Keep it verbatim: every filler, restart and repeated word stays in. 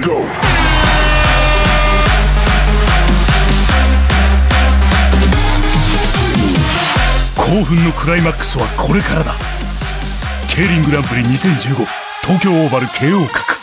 Go! 興奮のクライマックスはこれからだ。ケイリングランプリにせんじゅうご東京オーバル ケーオー 角